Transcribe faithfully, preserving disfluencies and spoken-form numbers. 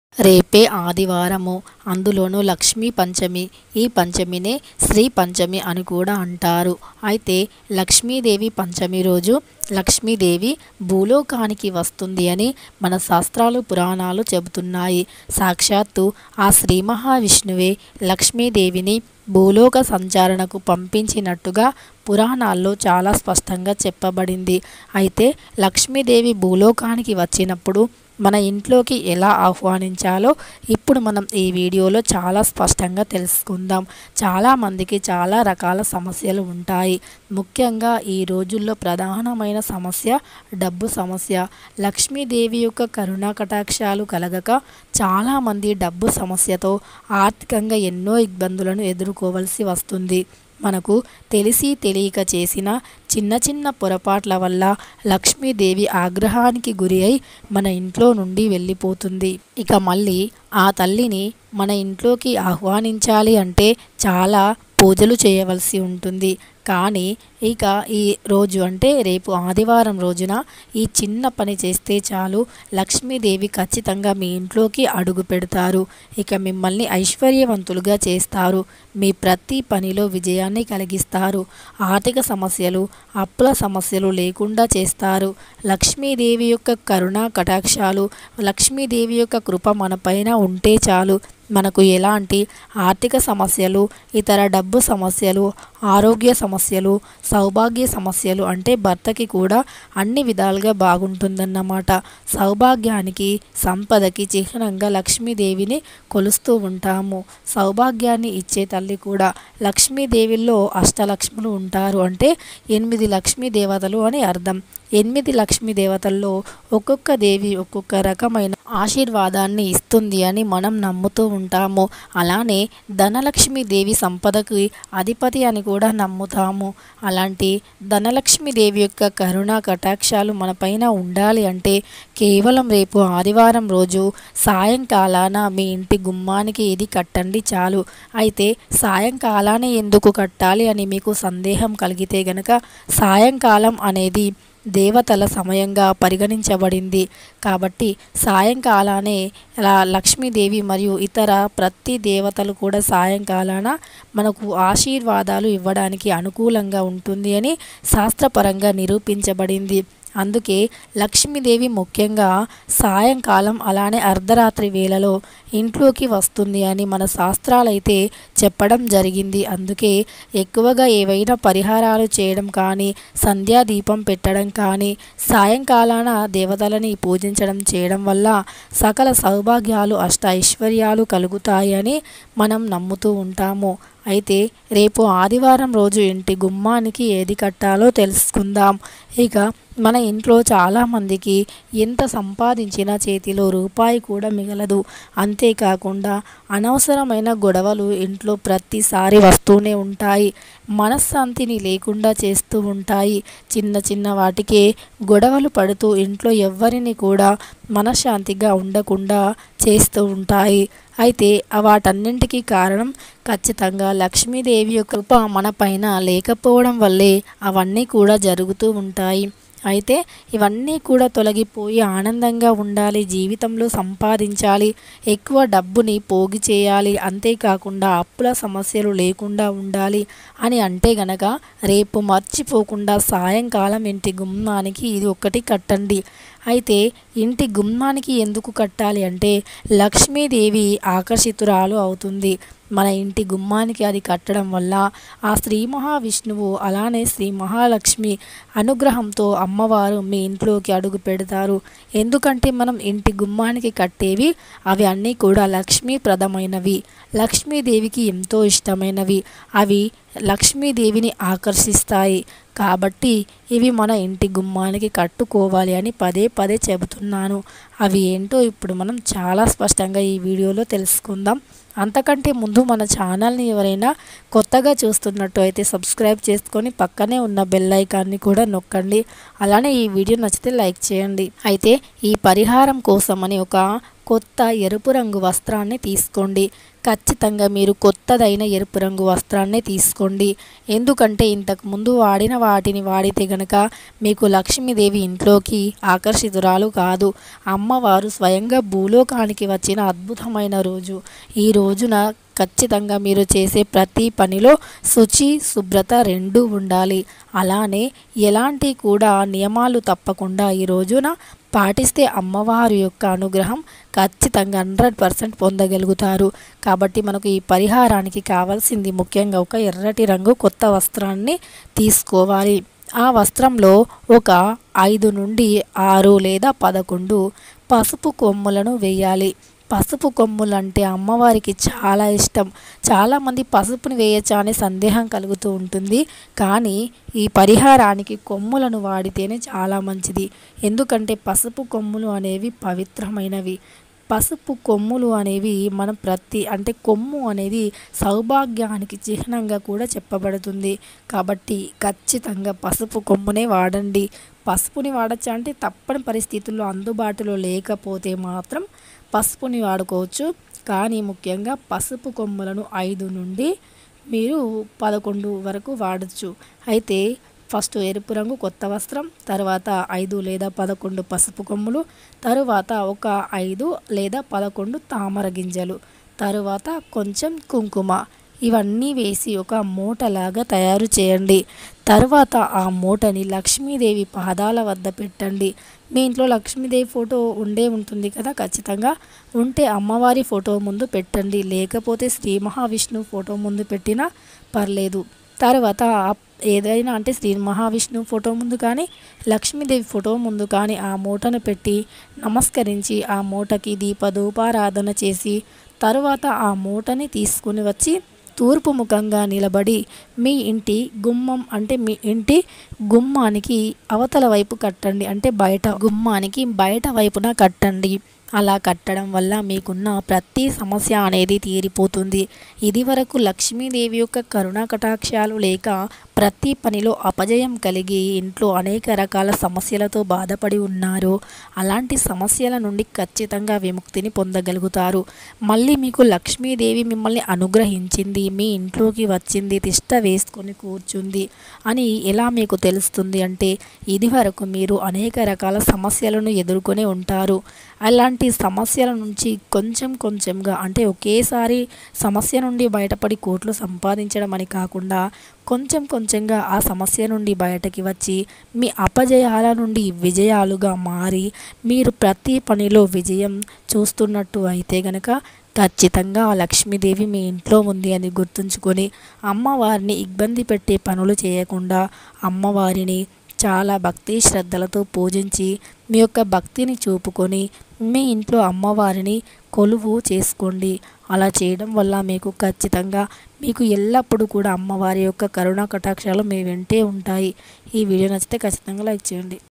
రేపే ఆదివారము, అందులోనూ లక్ష్మీ పంచమి. ఈ పంచమినే శ్రీ పంచమి అని కూడా అంటారు. అయితే లక్ష్మీదేవి పంచమి రోజు లక్ష్మీదేవి భూలోకానికి వస్తుంది అని మన శాస్త్రాలు పురాణాలు చెబుతున్నాయి. సాక్షాత్తు ఆ శ్రీ మహావిష్ణువే లక్ష్మీదేవిని భూలోక సంచారణకు పంపించినట్టుగా పురాణాల్లో చాలా స్పష్టంగా చెప్పబడింది. అయితే లక్ష్మీదేవి భూలోకానికి వచ్చినప్పుడు మన ఇంట్లోకి ఎలా ఆహ్వానించాలో ఇప్పుడు మనం ఈ వీడియోలో చాలా స్పష్టంగా తెలుసుకుందాం. చాలామందికి చాలా రకాల సమస్యలు ఉంటాయి. ముఖ్యంగా ఈ రోజుల్లో ప్రధానమైన సమస్య డబ్బు సమస్య. లక్ష్మీదేవి యొక్క కరుణా కటాక్షాలు కలగక చాలామంది డబ్బు సమస్యతో ఆర్థికంగా ఎన్నో ఇబ్బందులను ఎదుర్కోవలసి వస్తుంది. మనకు తెలిసి తెలియక చేసిన చిన్న చిన్న పొరపాట్ల వల్ల లక్ష్మీదేవి ఆగ్రహానికి గురి అయి మన ఇంట్లో నుండి వెళ్ళిపోతుంది. ఇక మళ్ళీ ఆ తల్లిని మన ఇంట్లోకి ఆహ్వానించాలి అంటే చాలా పూజలు చేయవలసి ఉంటుంది. కానీ ఇక ఈ రోజు అంటే రేపు ఆదివారం రోజున ఈ చిన్న పని చేస్తే చాలు, లక్ష్మీదేవి ఖచ్చితంగా మీ ఇంట్లోకి అడుగు పెడతారు. ఇక మిమ్మల్ని ఐశ్వర్యవంతులుగా చేస్తారు. మీ ప్రతి పనిలో విజయాన్ని కలిగిస్తారు. ఆర్థిక సమస్యలు, అప్పుల సమస్యలు లేకుండా చేస్తారు. లక్ష్మీదేవి యొక్క కరుణా కటాక్షాలు, లక్ష్మీదేవి యొక్క కృప మనపైన ఉంటే చాలు, మనకు ఎలాంటి ఆర్థిక సమస్యలు, ఇతర డబ్బు సమస్యలు, ఆరోగ్య సమస్యలు, సౌభాగ్య సమస్యలు అంటే భర్తకి కూడా అన్ని విధాలుగా బాగుంటుందన్నమాట. సౌభాగ్యానికి, సంపదకి చిహ్నంగా లక్ష్మీదేవిని కొలుస్తూ ఉంటాము. సౌభాగ్యాన్ని ఇచ్చే తల్లి కూడా. లక్ష్మీదేవిలో అష్టలక్ష్ములు ఉంటారు అంటే ఎనిమిది లక్ష్మీ దేవతలు అని అర్థం. ఎనిమిది లక్ష్మీ దేవతల్లో ఒక్కొక్క దేవి ఒక్కొక్క రకమైన ఆశీర్వాదాన్ని ఇస్తుంది అని మనం నమ్ముతూ ఉంటాము. అలానే ధనలక్ష్మి దేవి సంపదకి అధిపతి అని కూడా నమ్ముతాము. అలాంటి ధనలక్ష్మి దేవి యొక్క కరుణా కటాక్షాలు మనపైన ఉండాలి అంటే కేవలం రేపు ఆదివారం రోజు సాయంకాలాన మీ ఇంటి గుమ్మానికి ఇది కట్టండి చాలు. అయితే సాయంకాలానే ఎందుకు కట్టాలి అని మీకు సందేహం కలిగితే గనక, సాయంకాలం అనేది దేవతల సమయంగా పరిగణించబడింది కాబట్టి సాయంకాలానే ఇలా లక్ష్మీదేవి మరియు ఇతర ప్రతి దేవతలు కూడా సాయంకాలాన మనకు ఆశీర్వాదాలు ఇవ్వడానికి అనుకూలంగా ఉంటుంది అని శాస్త్రపరంగా నిరూపించబడింది. అందుకే లక్ష్మీదేవి ముఖ్యంగా సాయంకాలం అలానే అర్ధరాత్రి వేళలో ఇంట్లోకి వస్తుంది అని మన శాస్త్రాలైతే చెప్పడం జరిగింది. అందుకే ఎక్కువగా ఏవైనా పరిహారాలు చేయడం కానీ, సంధ్యాదీపం పెట్టడం కానీ, సాయంకాలాన దేవతలని పూజించడం చేయడం వల్ల సకల సౌభాగ్యాలు, అష్ట ఐశ్వర్యాలు కలుగుతాయి అని మనం నమ్ముతూ ఉంటాము. అయితే రేపు ఆదివారం రోజు ఇంటి గుమ్మానికి ఏది కట్టాలో తెలుసుకుందాం. ఇక మన ఇంట్లో చాలామందికి ఎంత సంపాదించినా చేతిలో రూపాయి కూడా మిగలదు. అంతేకాకుండా అనవసరమైన గొడవలు ఇంట్లో ప్రతిసారి వస్తూనే ఉంటాయి. మనశ్శాంతిని లేకుండా చేస్తూ ఉంటాయి. చిన్న చిన్న వాటికే గొడవలు పడుతూ ఇంట్లో ఎవ్వరిని కూడా మనశ్శాంతిగా ఉండకుండా చేస్తూ ఉంటాయి. అయితే వాటన్నింటికీ కారణం ఖచ్చితంగా లక్ష్మీదేవి యొక్క కృప మన పైన లేకపోవడం వల్లే అవన్నీ కూడా జరుగుతూ ఉంటాయి. అయితే ఇవన్నీ కూడా తొలగిపోయి ఆనందంగా ఉండాలి, జీవితంలో సంపాదించాలి, ఎక్కువ డబ్బుని పోగు చేయాలి, అంతేకాకుండా అప్పుల సమస్యలు లేకుండా ఉండాలి అని అంటే గనక రేపు మర్చిపోకుండా సాయంకాలం ఇంటి గుమ్మానికి ఇది ఒక్కటి కట్టండి. అయితే ఇంటి గుమ్మానికి ఎందుకు కట్టాలి అంటే లక్ష్మీదేవి ఆకర్షితురాలు అవుతుంది. మన ఇంటి గుమ్మానికి అది కట్టడం వల్ల ఆ శ్రీ మహావిష్ణువు అలానే శ్రీ మహాలక్ష్మి అనుగ్రహంతో అమ్మవారు మీ ఇంట్లోకి అడుగు పెడతారు. ఎందుకంటే మనం ఇంటి గుమ్మానికి కట్టేవి అవి అన్నీ కూడా లక్ష్మీప్రదమైనవి, లక్ష్మీదేవికి ఎంతో ఇష్టమైనవి, అవి లక్ష్మీదేవిని ఆకర్షిస్తాయి. కాబట్టి ఇవి మన ఇంటి గుమ్మానికి కట్టుకోవాలి అని పదే పదే చెబుతున్నాను. అవి ఏంటో ఇప్పుడు మనం చాలా స్పష్టంగా ఈ వీడియోలో తెలుసుకుందాం. అంతకంటే ముందు మన ఛానల్ని ఎవరైనా కొత్తగా చూస్తున్నట్టు అయితే సబ్స్క్రైబ్ చేసుకొని పక్కనే ఉన్న బెల్ ఐకాన్ని కూడా నొక్కండి. అలానే ఈ వీడియో నచ్చితే లైక్ చేయండి. అయితే ఈ పరిహారం కోసమని ఒక కొత్త ఎరుపు రంగు వస్త్రాన్ని తీసుకోండి. ఖచ్చితంగా మీరు కొత్తదైన ఎరుపు రంగు వస్త్రాన్నే తీసుకోండి. ఎందుకంటే ఇంతకు ముందు వాడిన వాటిని వాడితే గనక మీకు లక్ష్మీదేవి ఇంట్లోకి ఆకర్షితురాలు కాదు. అమ్మవారు స్వయంగా భూలోకానికి వచ్చిన అద్భుతమైన రోజు. ఈ రోజున ఖచ్చితంగా మీరు చేసే ప్రతి పనిలో శుచి శుభ్రత రెండూ ఉండాలి. అలానే ఎలాంటి కూడా నియమాలు తప్పకుండా ఈ రోజున పాటిస్తే అమ్మవారి యొక్క అనుగ్రహం ఖచ్చితంగా హండ్రెడ్ పర్సెంట్ పొందగలుగుతారు. కాబట్టి మనకు ఈ పరిహారానికి కావాల్సింది ముఖ్యంగా ఒక ఎర్రటి రంగు కొత్త వస్త్రాన్ని తీసుకోవాలి. ఆ వస్త్రంలో ఒక ఐదు నుండి ఆరు లేదా పదకొండు పసుపు కొమ్ములను వేయాలి. పసుపు కొమ్ములు అంటే అమ్మవారికి చాలా ఇష్టం. చాలామంది పసుపుని వేయచ్చా అనే సందేహం కలుగుతూ ఉంటుంది. కానీ ఈ పరిహారానికి కొమ్ములను వాడితేనే చాలా మంచిది. ఎందుకంటే పసుపు కొమ్ములు అనేవి పవిత్రమైనవి. పసుపు కొమ్ములు అనేవి మనం ప్రతి అంటే కొమ్ము అనేది సౌభాగ్యానికి చిహ్నంగా కూడా చెప్పబడుతుంది. కాబట్టి ఖచ్చితంగా పసుపు కొమ్మునే వాడండి. పసుపుని వాడచ్చా అంటే తప్పని పరిస్థితుల్లో అందుబాటులో లేకపోతే మాత్రం పసుపుని వాడుకోవచ్చు. కానీ ముఖ్యంగా పసుపు కొమ్ములను ఐదు నుండి మీరు పదకొండు వరకు వాడచ్చు. అయితే ఫస్ట్ ఎరుపు రంగు కొత్త వస్త్రం, తర్వాత ఐదు లేదా పదకొండు పసుపు కొమ్ములు, తరువాత ఒక ఐదు లేదా పదకొండు తామర గింజలు, తరువాత కొంచెం కుంకుమ, ఇవన్నీ వేసి ఒక మూటలాగా తయారు చేయండి. తర్వాత ఆ మూటని లక్ష్మీదేవి పాదాల వద్ద పెట్టండి. మీ ఇంట్లో లక్ష్మీదేవి ఫోటో ఉండే ఉంటుంది కదా, ఖచ్చితంగా ఉంటే అమ్మవారి ఫోటో ముందు పెట్టండి. లేకపోతే శ్రీ మహావిష్ణువు ఫోటో ముందు పెట్టినా పర్లేదు. తర్వాత ఏదైనా అంటే శ్రీ మహావిష్ణువు ఫోటో ముందు కానీ లక్ష్మీదేవి ఫోటో ముందు కానీ ఆ మూటను పెట్టి నమస్కరించి ఆ మూటకి దీపధూపారాధన చేసి తరువాత ఆ మూటని తీసుకుని వచ్చి తూర్పు ముఖంగా నిలబడి మీ ఇంటి గుమ్మం అంటే మీ ఇంటి గుమ్మానికి అవతల వైపు కట్టండి. అంటే బయట గుమ్మానికి బయట వైపున కట్టండి. అలా కట్టడం వల్ల మీకున్న ప్రతి సమస్య అనేది తీరిపోతుంది. ఇది వరకు లక్ష్మీదేవి యొక్క కరుణా కటాక్షాలు లేక ప్రతి పనిలో అపజయం కలిగి ఇంట్లో అనేక రకాల సమస్యలతో బాధపడి ఉన్నారు. అలాంటి సమస్యల నుండి ఖచ్చితంగా విముక్తిని పొందగలుగుతారు. మళ్ళీ మీకు లక్ష్మీదేవి మిమ్మల్ని అనుగ్రహించింది, మీ ఇంట్లోకి వచ్చింది, తిష్ట వేసుకొని కూర్చుంది అని ఎలా మీకు తెలుస్తుంది అంటే ఇది వరకు మీరు అనేక రకాల సమస్యలను ఎదుర్కొని ఉంటారు. అలాంటి సమస్యల నుంచి కొంచెం కొంచెంగా అంటే ఒకేసారి సమస్య నుండి బయటపడి కోట్లు సంపాదించడం అని కాకుండా కొంచెం కొంచెంగా ఆ సమస్య నుండి బయటకి వచ్చి మీ అపజయాల నుండి విజయాలుగా మారి మీరు ప్రతి పనిలో విజయం చూస్తున్నట్టు అయితే గనక ఖచ్చితంగా ఆ లక్ష్మీదేవి మీ ఇంట్లో ఉంది అని గుర్తుంచుకొని అమ్మవారిని ఇబ్బంది పెట్టే పనులు చేయకుండా అమ్మవారిని చాలా భక్తి శ్రద్ధలతో పూజించి మీ యొక్క భక్తిని చూపుకొని మీ ఇంట్లో అమ్మవారిని కొలువు చేసుకోండి. అలా చేయడం వల్ల మీకు ఖచ్చితంగా మీకు ఎల్లప్పుడూ కూడా అమ్మవారి యొక్క కరుణా కటాక్షాలు మీ వెంటే ఉంటాయి. ఈ వీడియో నచ్చితే ఖచ్చితంగా లైక్ చేయండి.